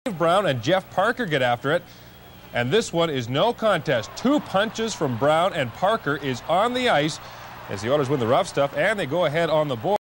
Brown and Jeff Parker get after it, and this one is no contest. 2 punches from Brown, and Parker is on the ice as the Oilers win the rough stuff, and they go ahead on the board.